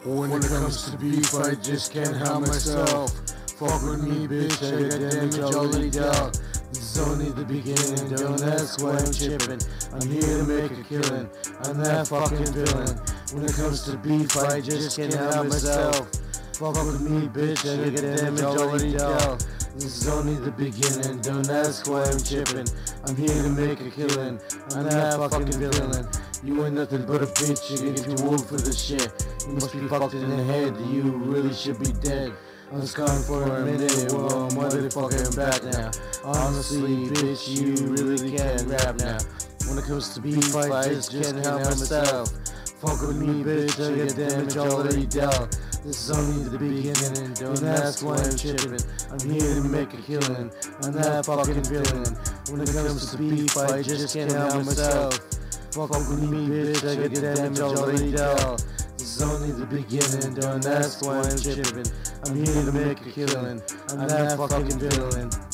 When it comes to beef, I just can't help myself. Fuck with me, bitch, I got damage already dealt. This is only the beginning, don't ask why I'm chipping. I'm here to make a killing, I'm that fucking villain. When it comes to beef, I just can't help myself. Fuck with me, bitch, I got damage already dealt. This is only the beginning, don't ask why I'm chipping. I'm here to make a killing, I'm that fucking villain. You ain't nothing but a bitch, you get too old for this shit. You must be fucked in the head, you really should be dead. I was gone for a minute, well motherfucker I'm back now. Honestly, bitch, you really can't rap now. When it comes to beef, I just can't help myself. Fuck with me, bitch, I got damage already dealt. This is only the beginning, don't ask why I'm chipping. I'm here to make a killing, I'm that fucking villain. When it comes to beef, I just can't help myself. Fuck with me, bitch, I got damage already dealt. This is only the beginning, don't ask why I'm chipping. I'm here to make a killing, I'm that fucking villain.